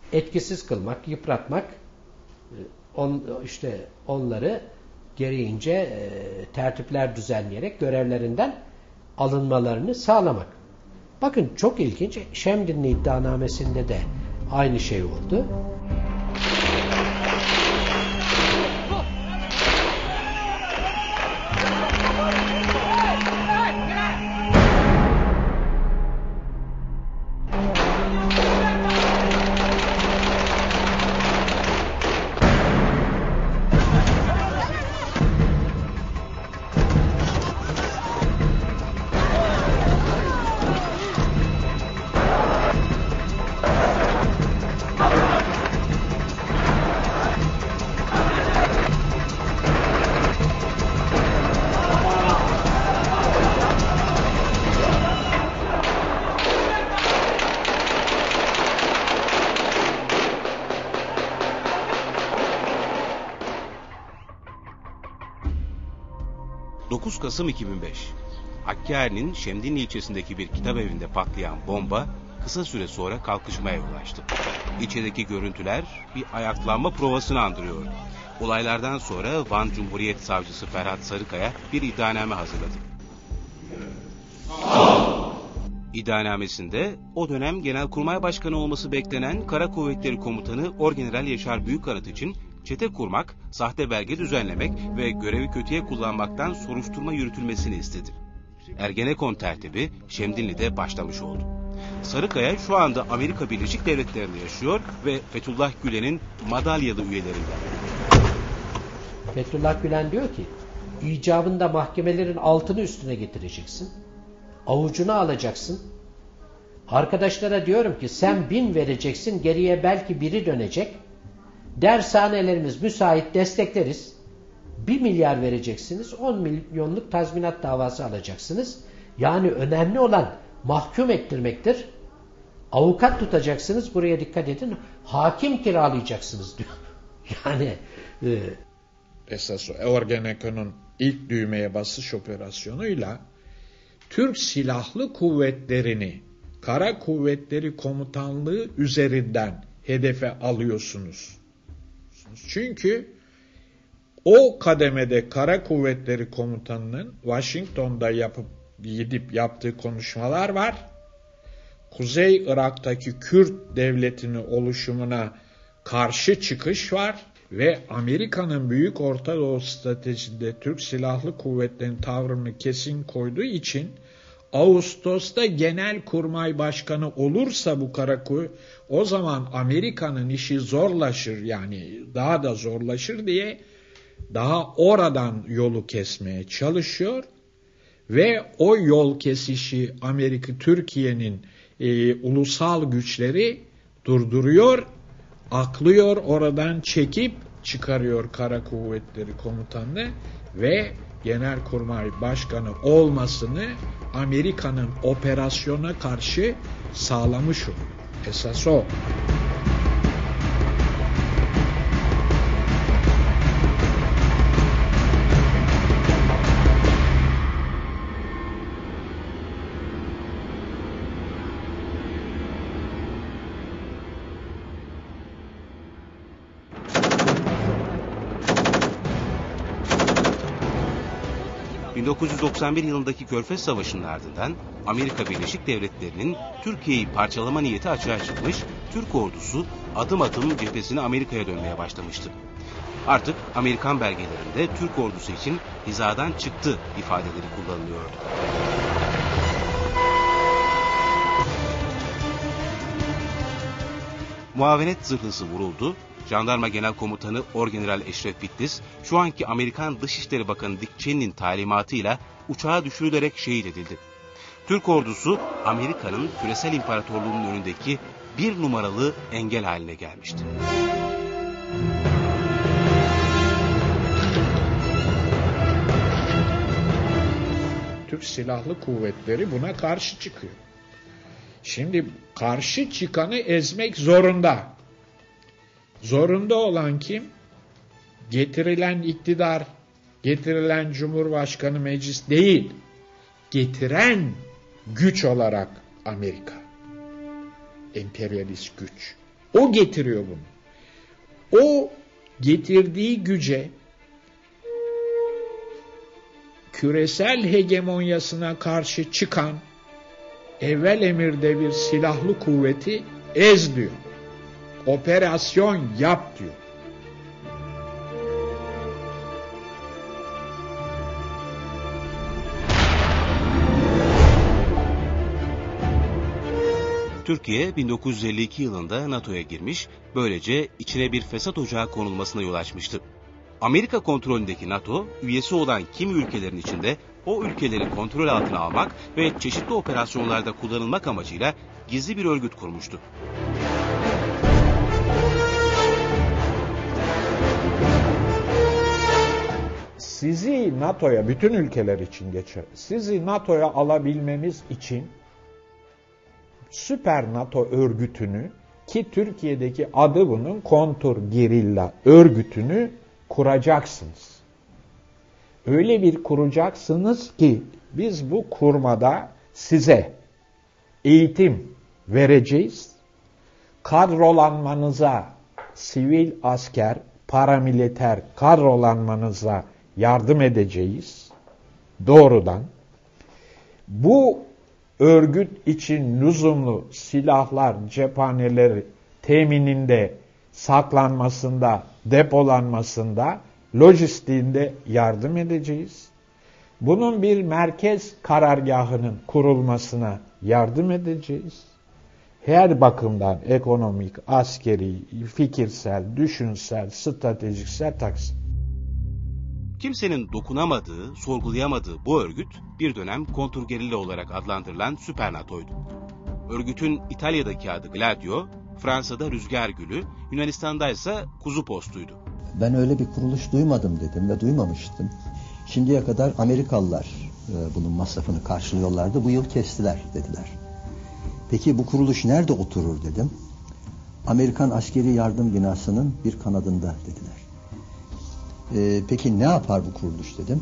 etkisiz kılmak, yıpratmak, işte onları gereğince tertipler düzenleyerek görevlerinden alınmalarını sağlamak. Bakın çok ilginç, Şemdinli iddianamesinde de aynı şey oldu. Kasım 2005. Hakkari'nin Şemdinli ilçesindeki bir kitap evinde patlayan bomba kısa süre sonra kalkışmaya yol açtı. İlçedeki görüntüler bir ayaklanma provasını andırıyor. Olaylardan sonra Van Cumhuriyet Savcısı Ferhat Sarıkaya bir iddianame hazırladı. İddianamesinde o dönem Genelkurmay Başkanı olması beklenen Kara Kuvvetleri Komutanı Orgeneral Yaşar Büyükanıt için çete kurmak, sahte belge düzenlemek ve görevi kötüye kullanmaktan soruşturma yürütülmesini istedi. Ergenekon tertibi Şemdinli'de başlamış oldu. Sarıkaya şu anda Amerika Birleşik Devletleri'nde yaşıyor ve Fethullah Gülen'in madalyalı üyelerinden. Fethullah Gülen diyor ki, icabında mahkemelerin altını üstüne getireceksin, avucuna alacaksın. Arkadaşlara diyorum ki sen 1000 vereceksin, geriye belki biri dönecek. Dershanelerimiz müsait, destekleriz. 1 milyar vereceksiniz, 10 milyonluk tazminat davası alacaksınız. Yani önemli olan mahkum ettirmektir. Avukat tutacaksınız, buraya dikkat edin. Hakim kiralayacaksınız diyor. Yani esas Ergenekon'un ilk düğmeye basış operasyonuyla Türk Silahlı Kuvvetleri'ni Kara Kuvvetleri Komutanlığı üzerinden hedefe alıyorsunuz. Çünkü o kademede Kara Kuvvetleri Komutanı'nın Washington'da gidip yaptığı konuşmalar var. Kuzey Irak'taki Kürt devletinin oluşumuna karşı çıkış var ve Amerika'nın Büyük Orta Doğu stratejisinde Türk Silahlı Kuvvetleri'nin tavrını kesin koyduğu için Ağustos'ta Genelkurmay Başkanı olursa bu Kara Kuvvet, o zaman Amerika'nın işi zorlaşır, yani daha da zorlaşır diye daha oradan yolu kesmeye çalışıyor ve o yol kesişi Türkiye'nin ulusal güçleri durduruyor, aklıyor, oradan çekip çıkarıyor Kara Kuvvetleri Komutanı ve Genelkurmay Başkanı olmasını Amerika'nın operasyona karşı sağlamış olur. Esas o. 1991 yılındaki Körfez Savaşı'nın ardından Amerika Birleşik Devletleri'nin Türkiye'yi parçalama niyeti açığa çıkmış, Türk ordusu adım adım cephesini Amerika'ya dönmeye başlamıştı. Artık Amerikan belgelerinde Türk ordusu için hizadan çıktı ifadeleri kullanılıyordu. Muavenet zırhlısı vuruldu. Jandarma Genel Komutanı Orgeneral Eşref Bitlis, şu anki Amerikan Dışişleri Bakanı Dick Cheney'nin talimatıyla uçağa düşürülerek şehit edildi. Türk ordusu Amerika'nın küresel imparatorluğunun önündeki bir numaralı engel haline gelmişti. Türk Silahlı Kuvvetleri buna karşı çıkıyor. Şimdi karşı çıkanı ezmek zorunda. Zorunda olan kim? Getirilen iktidar, getirilen Cumhurbaşkanı meclis değil. Getiren güç olarak Amerika. Emperyalist güç. O getiriyor bunu. O getirdiği güce küresel hegemonyasına karşı çıkan evvel emirde bir silahlı kuvveti ez diyor. Operasyon yap diyor. Türkiye 1952 yılında NATO'ya girmiş, böylece içine bir fesat ocağı konulmasına yol açmıştı. Amerika kontrolündeki NATO, üyesi olan kimi ülkelerin içinde o ülkeleri kontrol altına almak ve çeşitli operasyonlarda kullanılmak amacıyla gizli bir örgüt kurmuştu. Sizi NATO'ya, bütün ülkeler için geçer. Sizi NATO'ya alabilmemiz için Süper NATO örgütünü, ki Türkiye'deki adı bunun kontrgerilla örgütünü kuracaksınız. Öyle bir kuracaksınız ki biz bu kurmada size eğitim vereceğiz. Kadrolanmanıza, sivil asker, paramiliter kadrolanmanıza yardım edeceğiz. Doğrudan. Bu örgüt için lüzumlu silahlar, cephaneleri temininde, saklanmasında, depolanmasında, lojistiğinde yardım edeceğiz. Bunun bir merkez karargahının kurulmasına yardım edeceğiz. Her bakımdan ekonomik, askeri, fikirsel, düşünsel, stratejiksel taksim. Kimsenin dokunamadığı, sorgulayamadığı bu örgüt bir dönem kontrgerilla olarak adlandırılan Süper NATO'ydu. Örgütün İtalya'daki adı Gladio, Fransa'da Rüzgar Gülü, Yunanistan'da ise Kuzu Postu'ydu. Ben öyle bir kuruluş duymadım dedim ve duymamıştım. Şimdiye kadar Amerikalılar bunun masrafını karşılıyorlardı. Bu yıl kestiler dediler. Peki bu kuruluş nerede oturur dedim. Amerikan Askeri Yardım Binası'nın bir kanadında dediler. Peki ne yapar bu kuruluş dedim.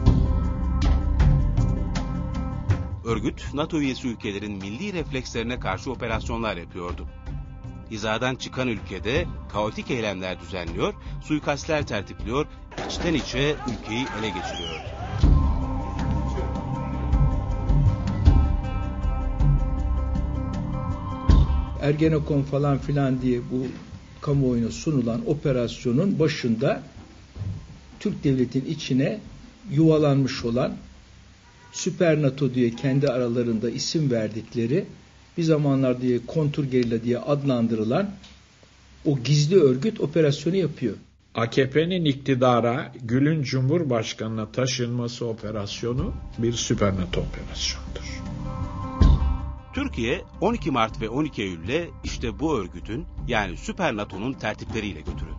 Örgüt, NATO üyesi ülkelerin milli reflekslerine karşı operasyonlar yapıyordu. Hizadan çıkan ülkede kaotik eylemler düzenliyor, suikastler tertipliyor, içten içe ülkeyi ele geçiriyor. Ergenekon falan filan diye bu kamuoyuna sunulan operasyonun başında Türk devletinin içine yuvalanmış olan Süper NATO diye kendi aralarında isim verdikleri, bir zamanlar diye kontrgerilla diye adlandırılan o gizli örgüt operasyonu yapıyor. AKP'nin iktidara, Gül'ün Cumhurbaşkanı'na taşınması operasyonu bir Süper NATO operasyonudur. Türkiye 12 Mart ve 12 Eylül'le işte bu örgütün, yani Süper NATO'nun tertipleriyle götürüldü.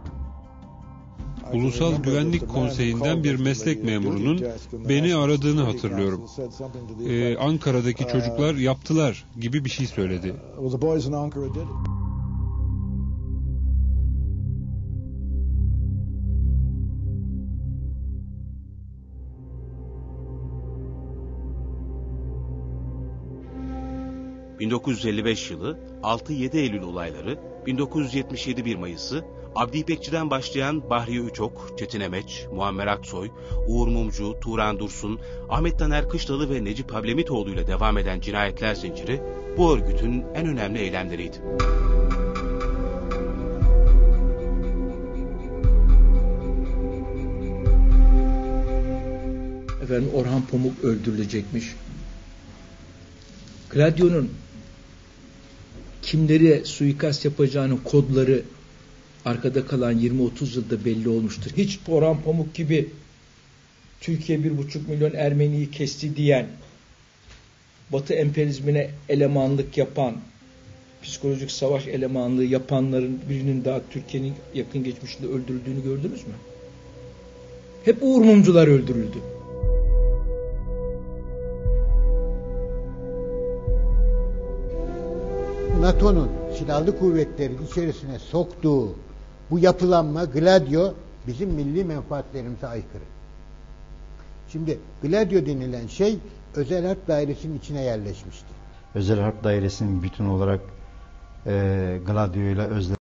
Ulusal Güvenlik Konseyi'nden bir meslek memurunun beni aradığını hatırlıyorum. Ankara'daki çocuklar yaptılar gibi bir şey söyledi. ...1955 yılı 6-7 Eylül olayları, 1977 1 Mayıs'ı, Abdi İpekçi'den başlayan Bahriye Üçok, Çetin Emeç, Muammer Aksoy, Uğur Mumcu, Turan Dursun, Ahmet Taner Kışlalı ve Necip Hablemitoğlu ile devam eden cinayetler zinciri bu örgütün en önemli eylemleriydi. Efendim Orhan Pamuk öldürülecekmiş. Gladio'nun kimlere suikast yapacağının kodları arkada kalan 20-30 yılda belli olmuştur. Hiç Orhan Pamuk gibi Türkiye 1,5 milyon Ermeniyi kesti diyen, Batı emperyalizmine elemanlık yapan, psikolojik savaş elemanlığı yapanların birinin daha Türkiye'nin yakın geçmişinde öldürüldüğünü gördünüz mü? Hep Uğur Mumcular öldürüldü. NATO'nun silahlı kuvvetlerin içerisine soktuğu bu yapılanma Gladio bizim milli menfaatlerimize aykırı. Şimdi Gladio denilen şey özel harp dairesinin içine yerleşmişti. Özel harp dairesinin bütün olarak Gladio ile özdeş